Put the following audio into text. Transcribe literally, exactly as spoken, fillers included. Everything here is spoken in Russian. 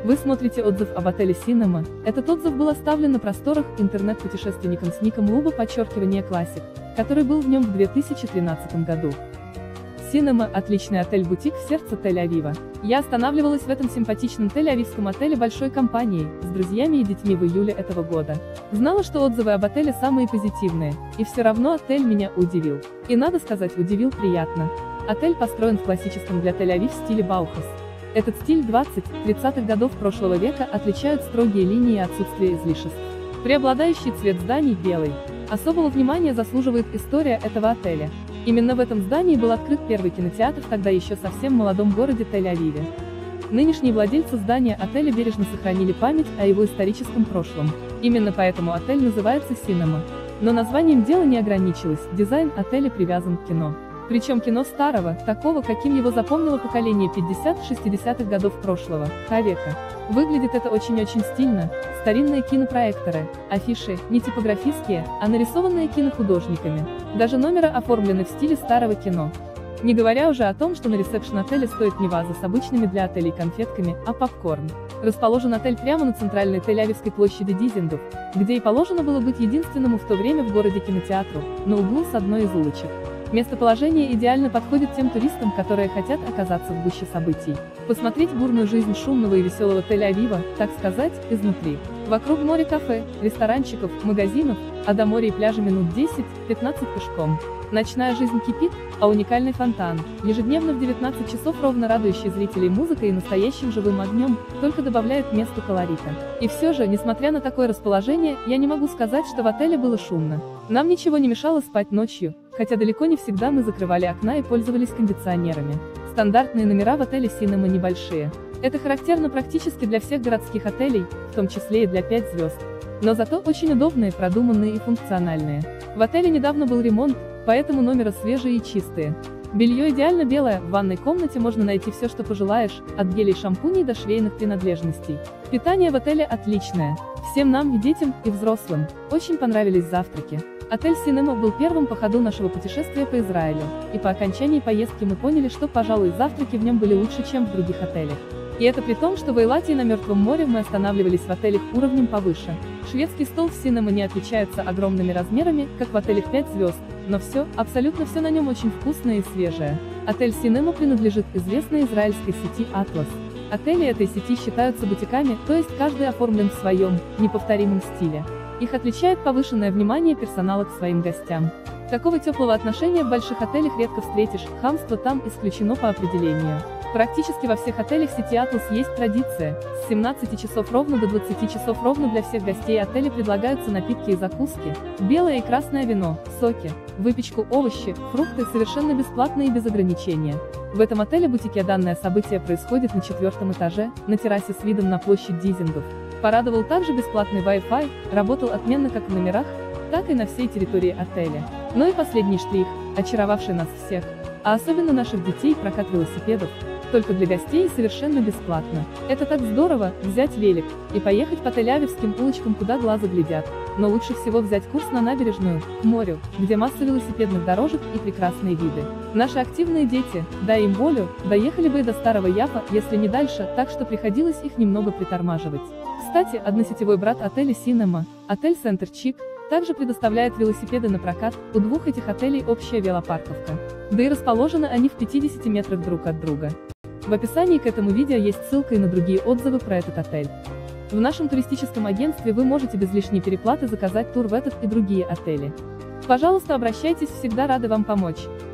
Вы смотрите отзыв об отеле Cinema. Этот отзыв был оставлен на просторах интернет-путешественником с ником Луба подчеркивание Classic, который был в нем в две тысячи тринадцатом году. Cinema – отличный отель-бутик в сердце Тель-Авива. Я останавливалась в этом симпатичном тель-авивском отеле большой компанией, с друзьями и детьми в июле этого года. Знала, что отзывы об отеле самые позитивные, и все равно отель меня удивил. И надо сказать, удивил приятно. Отель построен в классическом для Тель-Авив стиле Баухас. Этот стиль двадцатых-тридцатых годов прошлого века отличают строгие линии и отсутствие излишеств. Преобладающий цвет зданий – белый. Особого внимания заслуживает история этого отеля. Именно в этом здании был открыт первый кинотеатр в тогда еще совсем молодом городе Тель-Авиве. Нынешние владельцы здания отеля бережно сохранили память о его историческом прошлом. Именно поэтому отель называется Cinema. Но названием дело не ограничилось, дизайн отеля привязан к кино. Причем кино старого, такого, каким его запомнило поколение пятидесятых-шестидесятых годов прошлого века. Выглядит это очень-очень стильно. Старинные кинопроекторы, афиши, не типографические, а нарисованные кинохудожниками. Даже номера оформлены в стиле старого кино. Не говоря уже о том, что на ресепшн отеля стоит не ваза с обычными для отелей конфетками, а попкорн. Расположен отель прямо на центральной Тель-Авивской площади Дизингов, где и положено было быть единственному в то время в городе кинотеатру, на углу с одной из улочек. Местоположение идеально подходит тем туристам, которые хотят оказаться в гуще событий. Посмотреть бурную жизнь шумного и веселого Тель-Авива, так сказать, изнутри. Вокруг море кафе, ресторанчиков, магазинов, а до моря и пляжа минут десять-пятнадцать пешком. Ночная жизнь кипит, а уникальный фонтан, ежедневно в девятнадцать часов ровно радующий зрителей музыкой и настоящим живым огнем, только добавляет месту колорита. И все же, несмотря на такое расположение, я не могу сказать, что в отеле было шумно. Нам ничего не мешало спать ночью, хотя далеко не всегда мы закрывали окна и пользовались кондиционерами. Стандартные номера в отеле Cinema небольшие. Это характерно практически для всех городских отелей, в том числе и для пяти звезд. Но зато очень удобные, продуманные и функциональные. В отеле недавно был ремонт, поэтому номера свежие и чистые. Белье идеально белое, в ванной комнате можно найти все, что пожелаешь, от гелей шампуней до швейных принадлежностей. Питание в отеле отличное. Всем нам, и детям, и взрослым, очень понравились завтраки. Отель Cinema был первым по ходу нашего путешествия по Израилю, и по окончании поездки мы поняли, что, пожалуй, завтраки в нем были лучше, чем в других отелях. И это при том, что в Эйлате и на Мертвом море мы останавливались в отелях уровнем повыше. Шведский стол в Cinema не отличается огромными размерами, как в отелях пяти звезд, но все, абсолютно все на нем очень вкусное и свежее. Отель Cinema принадлежит известной израильской сети Atlas. Отели этой сети считаются бутиками, то есть каждый оформлен в своем, неповторимом стиле. Их отличает повышенное внимание персонала к своим гостям. Такого теплого отношения в больших отелях редко встретишь, хамство там исключено по определению. Практически во всех отелях сети Atlas есть традиция. С семнадцати часов ровно до двадцати часов ровно для всех гостей отеля предлагаются напитки и закуски, белое и красное вино, соки, выпечку, овощи, фрукты совершенно бесплатно и без ограничения. В этом отеле-бутике данное событие происходит на четвертом этаже, на террасе с видом на площадь Дизингов. Порадовал также бесплатный Wi-Fi, работал отменно как в номерах, так и на всей территории отеля. Ну и последний штрих, очаровавший нас всех, а особенно наших детей, прокат велосипедов, только для гостей и совершенно бесплатно. Это так здорово, взять велик и поехать по тель-авивским улочкам, куда глаза глядят. Но лучше всего взять курс на набережную, к морю, где масса велосипедных дорожек и прекрасные виды. Наши активные дети, дай им волю, доехали бы и до Старого Яфа, если не дальше, так что приходилось их немного притормаживать. Кстати, односетевой брат отеля Cinema, отель Center Chic, также предоставляет велосипеды на прокат, у двух этих отелей общая велопарковка. Да и расположены они в пятидесяти метрах друг от друга. В описании к этому видео есть ссылка и на другие отзывы про этот отель. В нашем туристическом агентстве вы можете без лишней переплаты заказать тур в этот и другие отели. Пожалуйста, обращайтесь, всегда рады вам помочь.